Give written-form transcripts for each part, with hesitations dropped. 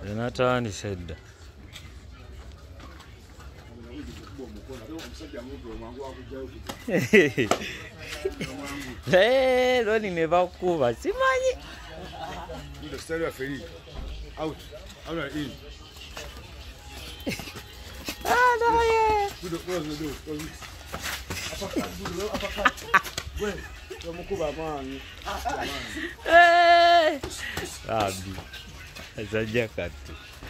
Natani said. Loni nimevakuva simanyi. Ndio stari wa feri. Out. Out in. Ah, no, yeah. Gudo, go. Apaka. Wewe, mkuba mani. Abi. Azaja katu.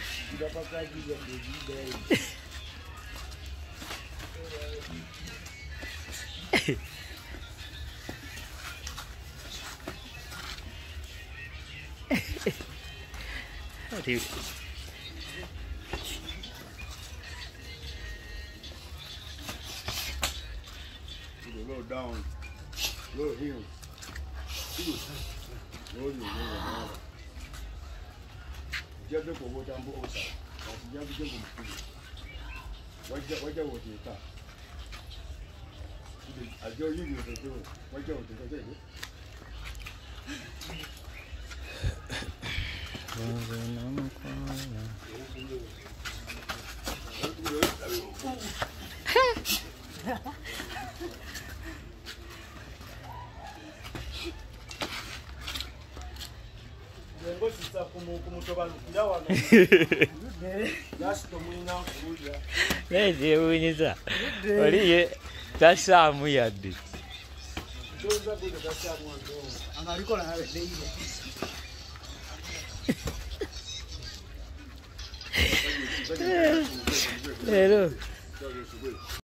Low down. Low heel. Jabe ko wota mbo osa. Jabe jengo mkubwa. Waja wote ta. Ajo yigi wote. Waja wote. Neje winyiza. Oliye tashamu yadde. Hello.